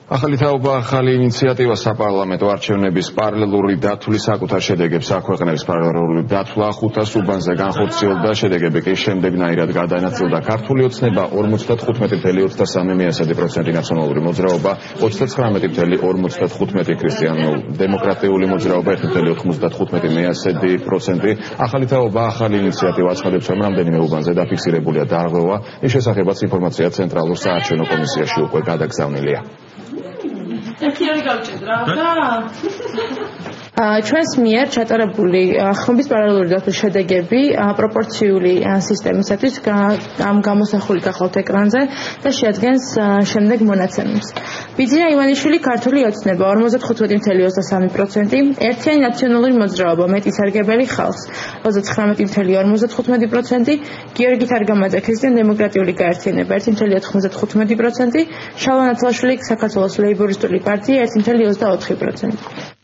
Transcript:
ახალი თაობა ახალი ინიციატივა საპარლამენტო არჩევნების პარალელური დათვლის საკუთარ შედეგებს აქვეყნებს. პარალელური დათვლა 500 უბანზე განხორციელდა, შედეგები კი შემდეგნაირად გადაინაცვლდა. ქართული ოცნება 55.23%, ნაციონალური მოძრაობა 39.55%, ქრისტიანულ-დემოკრატიული მოძრაობა 1.95%. ახალი თაობა ახალი ინიციატივა აცხადებს, რომ რამდენიმე უბანზე დაფიქსირებულია დარღვევა. ის შესახებაც ინფორმაცია ცენტრალურ საარჩევნო კომისიაში უკვე გადაგზავნილია. ჩვენს მიერ ჩატარებული ხმების პარალელური დათვლის შედეგები პროპორციული სისტემისათვის გამოსახული გახლავთ ეკრანზე და შეადგენს შემდეგ მონაცემებს. ბიძინა ივანიშვილი ქართული ოცნება 55.23%, ერთიანი ნაციონალური მოძრაობა მეტი სარგებელი ხალხს 39.55%, გიორგი თარგამაძე ქრისტიან-დემოკრატიული გაერთიანება 1.95%, შალვა ნაცვალაშვილი საქართველოს ლეიბორისტული პარტია 1.24%.